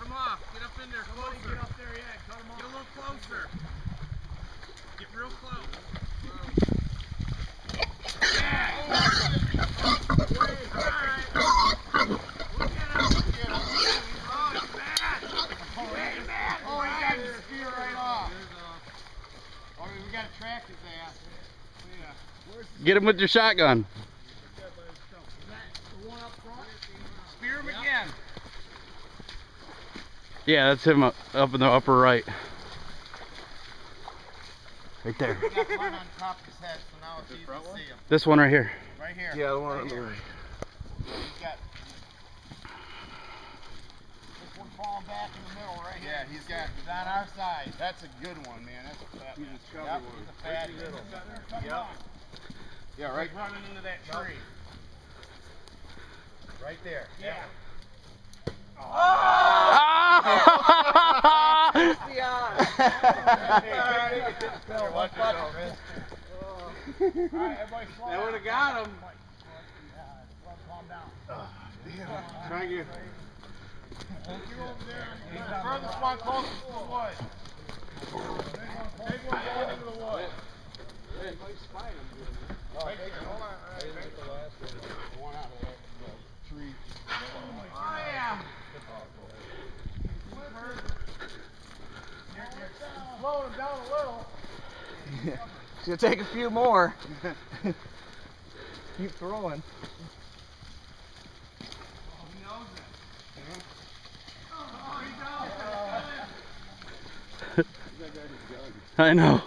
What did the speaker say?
him off. Get up in there closer. Get up there, yeah, cut him off. Get a little closer. Get real close. Yeah. Oh, he got his spear right off. I mean, we gotta track his ass. Yeah. Get him with your shotgun. Is that the one up front? Spear him again. Yeah, that's him up in the upper right. Right there. He got one on top of his head, so now it's easy to see him. This one right here. Right here. Yeah, the one on the right. He's got this one falling back in the middle right here. Yeah, he's on our side. That's a good one, man. That's a fat one. Yep, he's a fatty. Yep. Yeah, right. Running into that tree. Right there. Yeah. That would have got him. Calm down. Try again. He's the furthest one closest to the wood. Big one going into the wood. Right there. Hold on. The one out of the tree. Oh, yeah. Slowing him down a little. It's gonna take a few more. Keep throwing. He knows it. I know.